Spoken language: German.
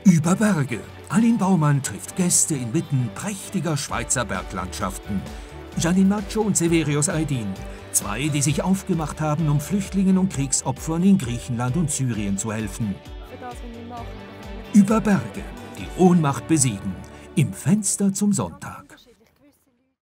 Über Berge. Aline Baumann trifft Gäste inmitten prächtiger Schweizer Berglandschaften. Janine Macho und Severius Aydin. Zwei, die sich aufgemacht haben, um Flüchtlingen und Kriegsopfern in Griechenland und Syrien zu helfen. Über Berge. Die Ohnmacht besiegen. Im Fenster zum Sonntag.